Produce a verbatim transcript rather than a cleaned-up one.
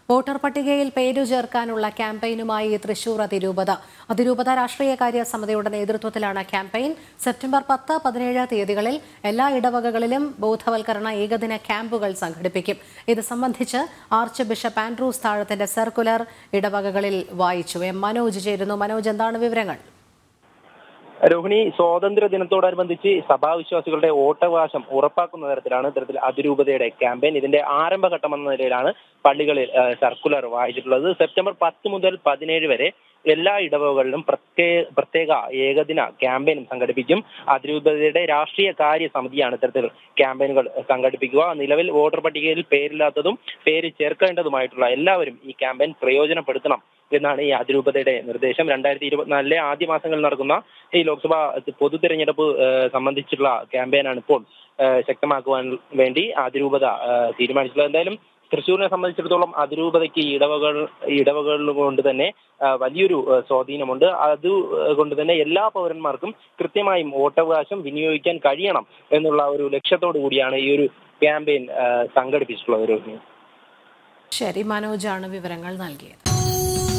Voter പട്ടികയിൽ പേരു ചേർക്കാനുള്ള ക്യാമ്പയിനുമായി തൃശൂർ അതിരൂപത അതിരൂപത രാഷ്ട്രീയകാര്യ സമിതിയുടെ നേതൃത്വത്തിലാണ് ക്യാമ്പയിൻ. സെപ്റ്റംബർ പത്ത് പതിനേഴ് തീയതികളിൽ എല്ലാ ഇടവകകളിലും ബോധവൽക്കരണ ഏകദിന ക്യാമ്പുകൾ സംഘടിപ്പിക്കും. ഇത് സംബന്ധിച്ച് ആർച്ച് ബിഷപ്പ് ആൻഡ്രൂസ് താഴത്തിന്റെ സർക്കുലർ ഇടവകകളിൽ വായിച്ചു. എം മനോജ് ചേരുന്നു. മനോജ്, എന്താണ് വിവരങ്ങൾ? രോഹിണി, സ്വാതന്ത്ര്യ ദിനത്തോടനുബന്ധിച്ച് സഭാവിശ്വാസികളുടെ വോട്ടവകാശം ഉറപ്പാക്കുന്ന തരത്തിലാണ് ഇത്തരത്തിൽ അതിരൂപതയുടെ ക്യാമ്പയിൻ. ഇതിന്റെ ആരംഭഘട്ടം എന്ന നിലയിലാണ് പള്ളികളിൽ സർക്കുലർ വായിച്ചിട്ടുള്ളത്. സെപ്റ്റംബർ പത്ത് മുതൽ പതിനേഴ് വരെ എല്ലാ ഇടവകകളിലും പ്രത്യേക പ്രത്യേക ഏകദിന ക്യാമ്പയിനും സംഘടിപ്പിക്കും. അതിരൂപതയുടെ രാഷ്ട്രീയ കാര്യ സമിതിയാണ് ഇത്തരത്തിൽ ക്യാമ്പയിനുകൾ സംഘടിപ്പിക്കുക. നിലവിൽ വോട്ടർ പട്ടികയിൽ പേരില്ലാത്തതും പേര് ചേർക്കേണ്ടതുമായിട്ടുള്ള എല്ലാവരും ഈ ക്യാമ്പയിൻ പ്രയോജനപ്പെടുത്തണം എന്നാണ് ഈ അതിരൂപതയുടെ നിർദ്ദേശം. രണ്ടായിരത്തി ഇരുപത്തിനാലിലെ ആദ്യ മാസങ്ങളിൽ നടക്കുന്ന ഈ ലോക്സഭാ പൊതു തെരഞ്ഞെടുപ്പ് സംബന്ധിച്ചുള്ള ക്യാമ്പയിനാണ് ഇപ്പോൾ ശക്തമാക്കുവാൻ വേണ്ടി അതിരൂപത തീരുമാനിച്ചിട്ടുള്ളത്. എന്തായാലും തൃശ്ശൂരിനെ സംബന്ധിച്ചിടത്തോളം അതിരൂപതയ്ക്ക് ഇടവകൾ ഇടവകൾ കൊണ്ട് തന്നെ വലിയൊരു സ്വാധീനമുണ്ട്. അതുകൊണ്ട് തന്നെ എല്ലാ പൗരന്മാർക്കും കൃത്യമായും വോട്ടവകാശം വിനിയോഗിക്കാൻ കഴിയണം എന്നുള്ള ഒരു ലക്ഷ്യത്തോടു കൂടിയാണ് ഈ ഒരു ക്യാമ്പയിൻ സംഘടിപ്പിച്ചിട്ടുള്ളത്. ശരി, മനോജാണ് വിവരങ്ങൾ നൽകിയത്.